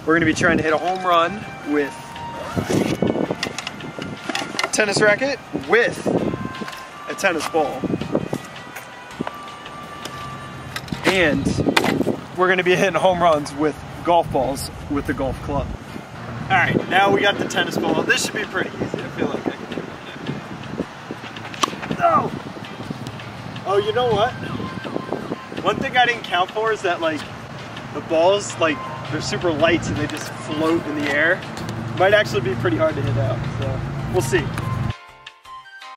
We're gonna be trying to hit a home run with a tennis racket with a tennis ball. And we're gonna be hitting home runs with golf balls with the golf club. All right, now we got the tennis ball. This should be pretty easy. I feel like I can do it. No! Oh, you know what? One thing I didn't count for is that like the balls, like they're super light and they just float in the air. Might actually be pretty hard to hit out, so we'll see.